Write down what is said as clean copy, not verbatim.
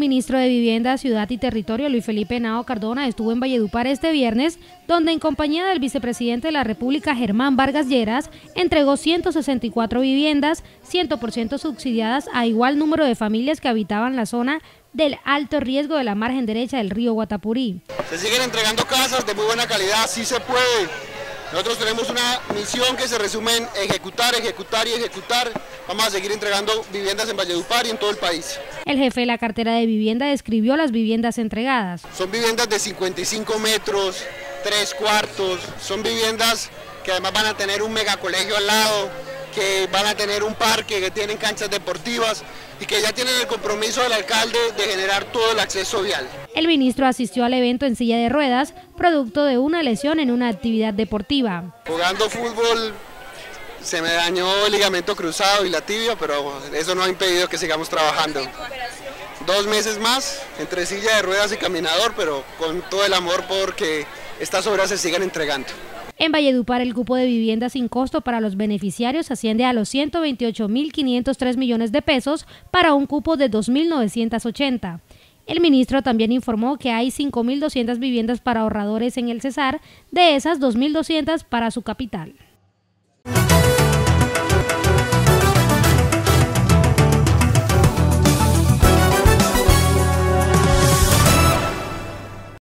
El ministro de Vivienda, Ciudad y Territorio, Luis Felipe Henao Cardona, estuvo en Valledupar este viernes, donde en compañía del vicepresidente de la República, Germán Vargas Lleras, entregó 164 viviendas, 100% subsidiadas a igual número de familias que habitaban la zona del alto riesgo de la margen derecha del río Guatapurí. Se siguen entregando casas de muy buena calidad, sí se puede. Nosotros tenemos una misión que se resume en ejecutar, ejecutar y ejecutar. Vamos a seguir entregando viviendas en Valledupar y en todo el país. El jefe de la cartera de vivienda describió las viviendas entregadas. Son viviendas de 55 metros, 3 cuartos, son viviendas que además van a tener un megacolegio al lado, que van a tener un parque, que tienen canchas deportivas y que ya tienen el compromiso del alcalde de generar todo el acceso vial. El ministro asistió al evento en silla de ruedas, producto de una lesión en una actividad deportiva. Jugando fútbol se me dañó el ligamento cruzado y la tibia, pero eso no ha impedido que sigamos trabajando. 2 meses más entre silla de ruedas y caminador, pero con todo el amor porque estas obras se sigan entregando. En Valledupar, el cupo de vivienda sin costo para los beneficiarios asciende a los 128.503 millones de pesos para un cupo de 2.980. El ministro también informó que hay 5.200 viviendas para ahorradores en el Cesar, de esas 2.200 para su capital.